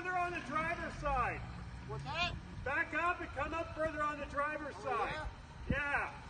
further on the driver's side. What's that? Back up and come up further on the driver's side. Yeah? Yeah.